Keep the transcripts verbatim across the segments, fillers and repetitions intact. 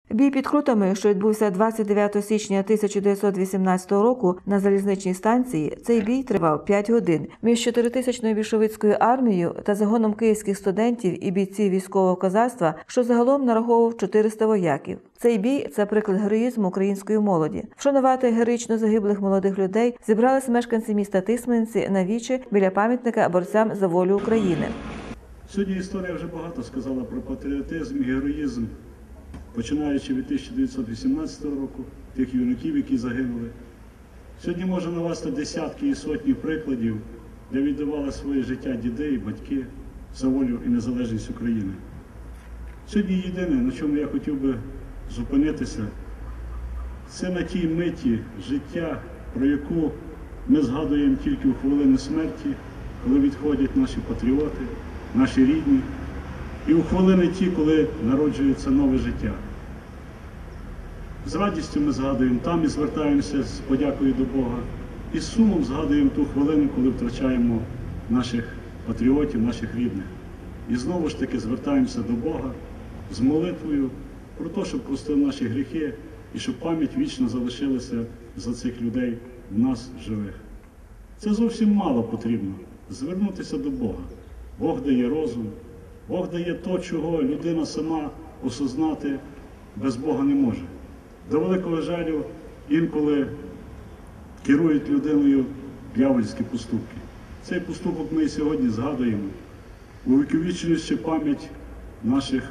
Бій під Крутами, що відбувся двадцять дев'ятого січня тисяча дев'ятсот вісімнадцятого року на залізничній станції, цей бій тривав п'ять годин. Між чотиритисячною більшовицькою армією та загоном київських студентів і бійців військового козацтва, що загалом нараховував чотириста вояків. Цей бій – це приклад героїзму української молоді. Вшанувати героїчно загиблих молодих людей зібрались мешканці міста Тисменці на вічі біля пам'ятника борцям за волю України. Сьогодні історія вже багато сказала про патріотизм і героїзм, починаючи від тисяча дев'ятсот вісімнадцятого року, тих юнаків, які загинули. Сьогодні можна навести десятки і сотні прикладів, де віддавали своє життя діди і батьки за волю і незалежність України. Сьогодні єдине, на чому я хотів би зупинитися, це на тій миті життя, про яку ми згадуємо тільки у хвилини смерті, коли відходять наші патріоти, наші рідні, і у хвилини ті, коли народжується нове життя. З радістю ми згадуємо там і звертаємося з подякою до Бога, і з сумом згадуємо ту хвилину, коли втрачаємо наших патріотів, наших рідних. І знову ж таки звертаємося до Бога з молитвою про те, щоб простив наші гріхи і щоб пам'ять вічно залишилася за цих людей в нас живих. Це зовсім мало потрібно – звернутися до Бога. Бог дає розум, Бог дає то, чого людина сама осознати без Бога не може. До великого жалю інколи керують людиною дьявольські поступки. Цей поступок ми і сьогодні згадуємо, увіковічуючи пам'ять наших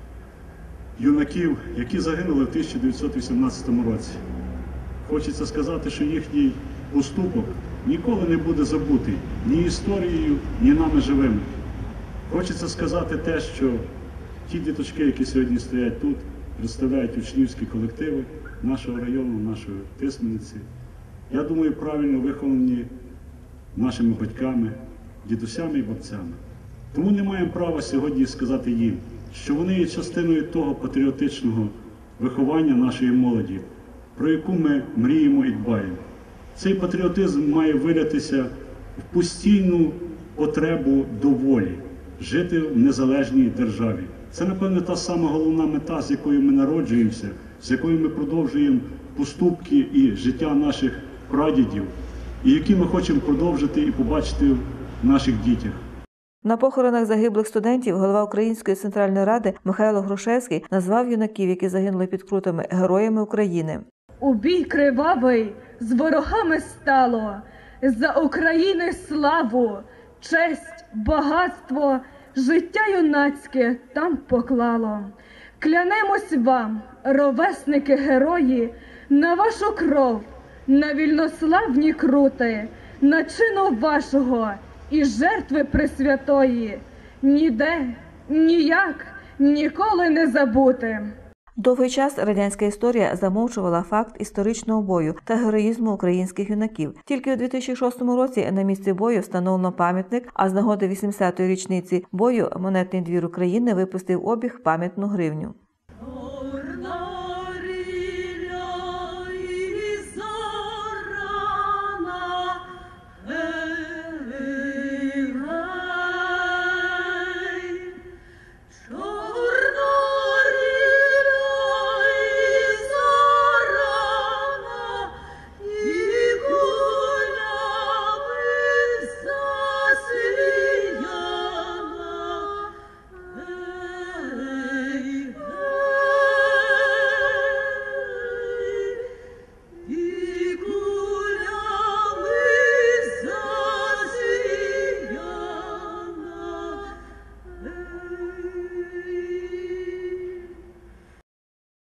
юнаків, які загинули в тисяча дев'ятсот вісімнадцятому році. Хочеться сказати, що їхній поступок ніколи не буде забутий ні історією, ні нами живими. Хочеться сказати те, що ті діточки, які сьогодні стоять тут, представляють учнівські колективи нашого району, нашої Тисмениці. Я думаю, правильно виховані нашими батьками, дідусями і бабцями. Тому не маємо права сьогодні сказати їм, що вони є частиною того патріотичного виховання нашої молоді, про яку ми мріємо і дбаємо. Цей патріотизм має вилятися в постійну потребу до волі, жити в незалежній державі. Це, напевно, та сама головна мета, з якою ми народжуємося, з якою ми продовжуємо поступки і життя наших прадідів, і які ми хочемо продовжити і побачити в наших дітях. На похоронах загиблих студентів голова Української Центральної Ради Михайло Грушевський назвав юнаків, які загинули під Крутами, героями України. У бій кривавий з ворогами стало, за України славу, честь, багатство, життя юнацьке там поклало. Клянемось вам, ровесники герої, на вашу кров, на вільнославні крути, на чину вашого і жертви пресвятої, ніде, ніяк, ніколи не забути. Довгий час радянська історія замовчувала факт історичного бою та героїзму українських юнаків. Тільки у дві тисячі шостому році на місці бою встановлено пам'ятник, а з нагоди вісімдесятої річниці бою Монетний двір України випустив в обіг пам'ятну гривню.